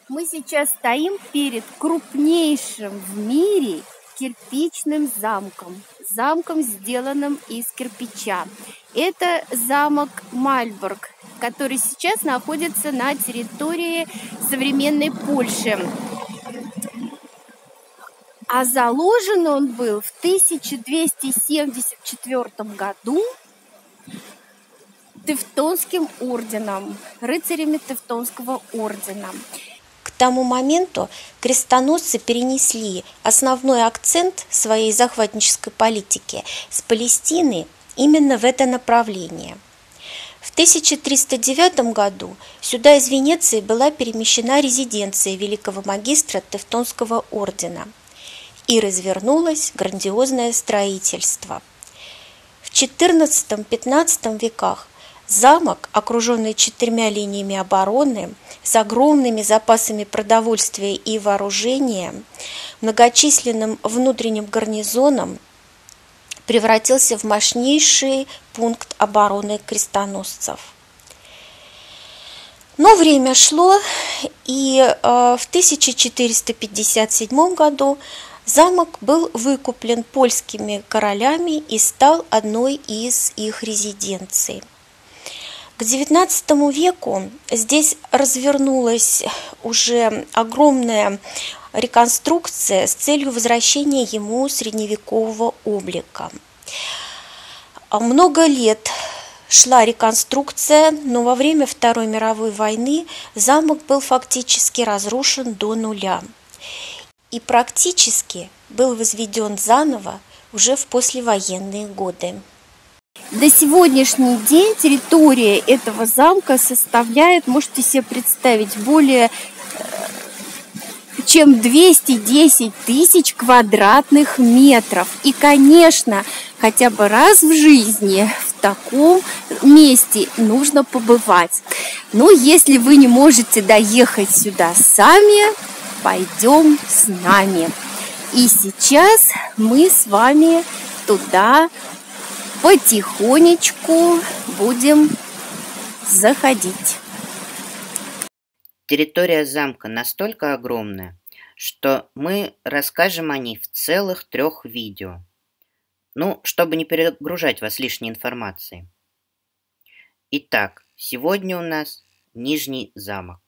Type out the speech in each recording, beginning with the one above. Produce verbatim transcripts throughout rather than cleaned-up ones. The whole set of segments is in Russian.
Мы сейчас стоим перед крупнейшим в мире кирпичным замком. Замком, сделанным из кирпича. Это замок Мальборг, который сейчас находится на территории современной Польши. А заложен он был в тысяча двести семьдесят четвёртом году Тевтонским орденом, рыцарями Тевтонского ордена. К тому моменту крестоносцы перенесли основной акцент своей захватнической политики с Палестины именно в это направление. В тысяча триста девятом году сюда из Венеции была перемещена резиденция великого магистра Тевтонского ордена, и развернулось грандиозное строительство. В четырнадцатом-пятнадцатом веках замок, окруженный четырьмя линиями обороны, с огромными запасами продовольствия и вооружения, многочисленным внутренним гарнизоном, превратился в мощнейший пункт обороны крестоносцев. Но время шло, и в тысяча четыреста пятьдесят седьмом году замок был выкуплен польскими королями и стал одной из их резиденций. К девятнадцатому веку здесь развернулась уже огромная реконструкция с целью возвращения ему средневекового облика. Много лет шла реконструкция, но во время Второй мировой войны замок был фактически разрушен до нуля и практически был возведен заново уже в послевоенные годы. До сегодняшний день территория этого замка составляет, можете себе представить, более чем двести десять тысяч квадратных метров. И, конечно, хотя бы раз в жизни в таком месте нужно побывать. Но если вы не можете доехать сюда сами, пойдем с нами. И сейчас мы с вами туда потихонечку будем заходить. Территория замка настолько огромная, что мы расскажем о ней в целых трех видео. Ну, чтобы не перегружать вас лишней информацией. Итак, сегодня у нас Нижний замок.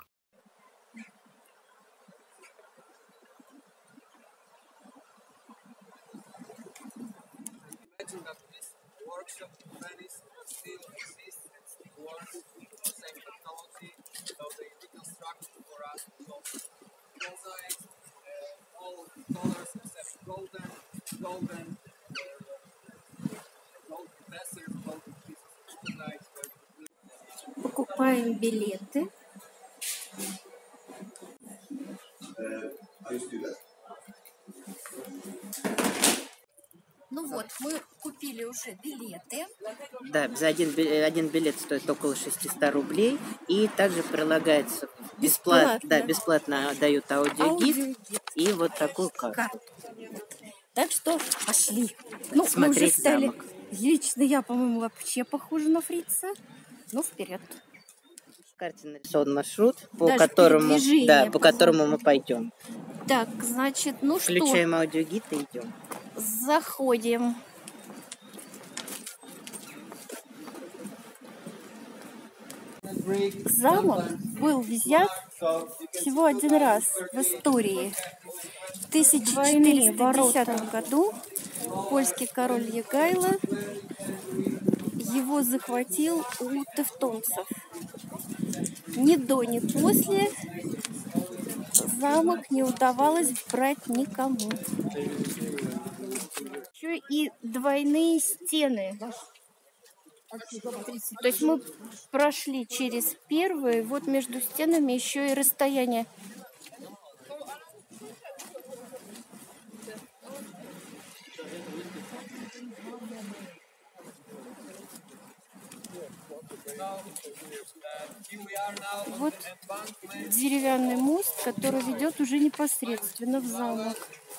Покупаем билеты. Ну вот, мы купили уже билеты. Да, за один, один билет стоит около шестисот рублей. И также прилагается бесплатно, бесплатно. Да, бесплатно дают аудиогид, аудиогид и вот такую карту. карту. Так что пошли. Ну, смотреть мы уже стали... замок. Лично я, по-моему, вообще похожа на фрица. Ну, вперед. В карте нарисован маршрут, по которому, да, по которому мы пойдем. Так, значит, ну Включаем что? Включаем аудиогид и идем. Заходим. Замок был взят всего один раз в истории. В тысяча четыреста десятом году польский король Егайло его захватил у тевтонцев. Ни до, ни после замок не удавалось брать никому. Еще и двойные стены. То есть мы прошли через первые, вот между стенами еще и расстояние. Вот деревянный мост, который ведет уже непосредственно в замок.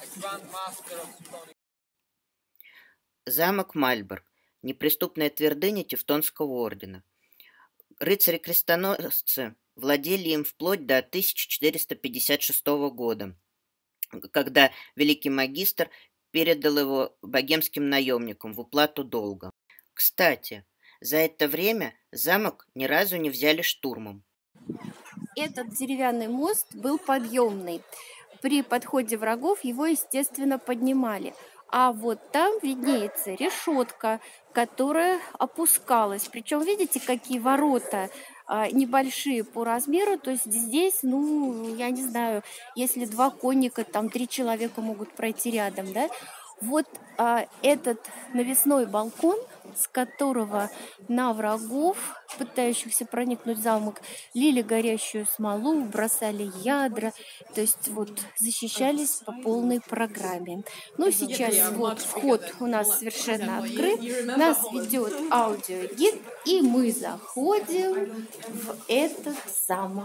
Замок Мальборг. Неприступная твердыня Тевтонского ордена. Рыцари-крестоносцы владели им вплоть до тысяча четыреста пятьдесят шестого года, когда великий магистр передал его богемским наемникам в уплату долга. Кстати, за это время замок ни разу не взяли штурмом. Этот деревянный мост был подъемный. При подходе врагов его, естественно, поднимали. А вот там виднеется решетка, которая опускалась. Причем, видите, какие ворота а, небольшие по размеру. То есть здесь, ну, я не знаю, если два конника, там три человека могут пройти рядом, да? Вот а, этот навесной балкон, с которого на врагов, пытающихся проникнуть в замок, лили горящую смолу, бросали ядра, то есть вот защищались по полной программе. Ну, сейчас вот вход у нас совершенно открыт, нас ведет аудиогид, и мы заходим в этот замок.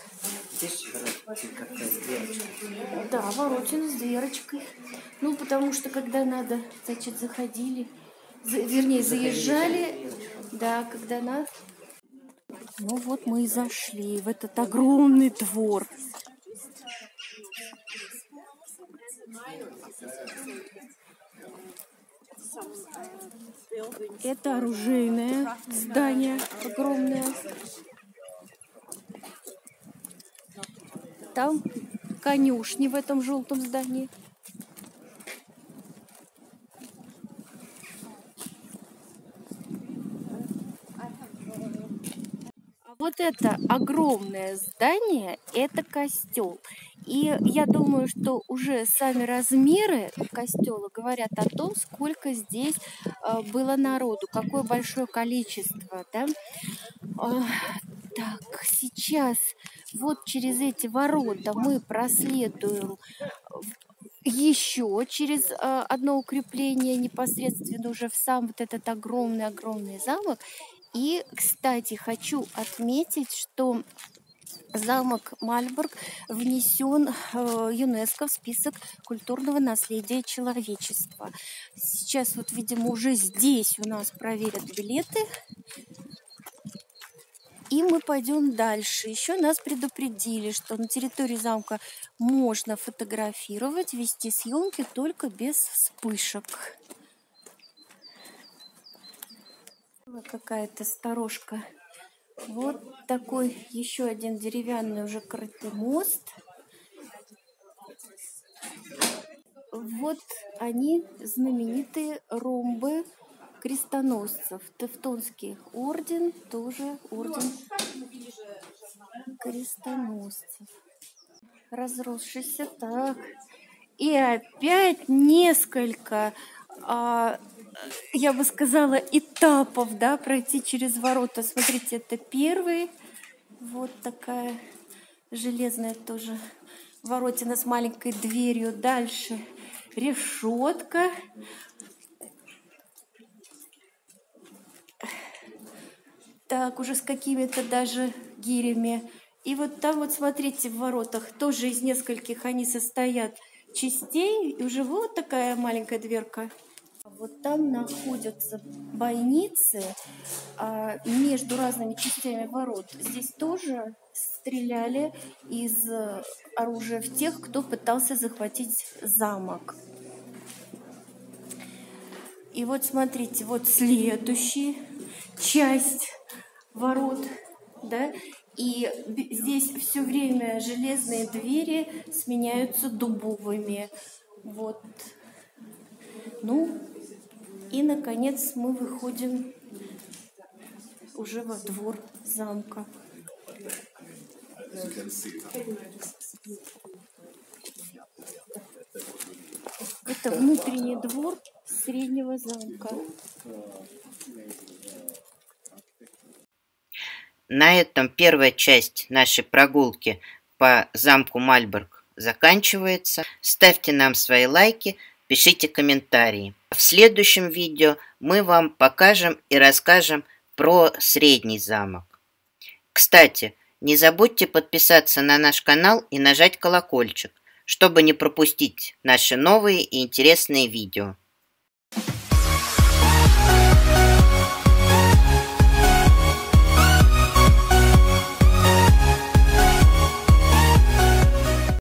Да, воротина с дверочкой. Ну, потому что когда надо, значит, заходили, за, вернее, заезжали, да, когда надо. Ну вот мы и зашли в этот огромный двор. Это оружейное здание огромное. Там конюшни в этом желтом здании. Вот это огромное здание, это костел. И я думаю, что уже сами размеры костела говорят о том, сколько здесь э, было народу, какое большое количество. Да? Э, так, сейчас вот через эти ворота мы проследуем еще через э, одно укрепление, непосредственно уже в сам вот этот огромный-огромный замок. И, кстати, хочу отметить, что замок Мальборг внесен э, ЮНЕСКО в список культурного наследия человечества. Сейчас вот, видимо, уже здесь у нас проверят билеты. И мы пойдем дальше. Еще нас предупредили, что на территории замка можно фотографировать, вести съемки только без вспышек. Какая-то сторожка. Вот такой еще один деревянный уже крытый мост. Вот они, знаменитые ромбы крестоносцев. Тевтонский орден, тоже орден крестоносцев. Разросшийся так. И опять несколько, а, я бы сказала, этапов, да, пройти через ворота. Смотрите, это первый. Вот такая железная тоже воротина с маленькой дверью. Дальше решетка. Так, уже с какими-то даже гирями. И вот там вот, смотрите, в воротах тоже из нескольких они состоят частей. И уже вот такая маленькая дверка. Вот там находятся бойницы а, между разными частями ворот. Здесь тоже стреляли из оружия в тех, кто пытался захватить замок. И вот смотрите, вот следующая часть ворот, да, и здесь все время железные двери сменяются дубовыми. Вот. Ну, и, наконец, мы выходим уже во двор замка. Это внутренний двор среднего замка. На этом первая часть нашей прогулки по замку Мальборг заканчивается. Ставьте нам свои лайки, пишите комментарии. В следующем видео мы вам покажем и расскажем про средний замок. Кстати, не забудьте подписаться на наш канал и нажать колокольчик, чтобы не пропустить наши новые и интересные видео.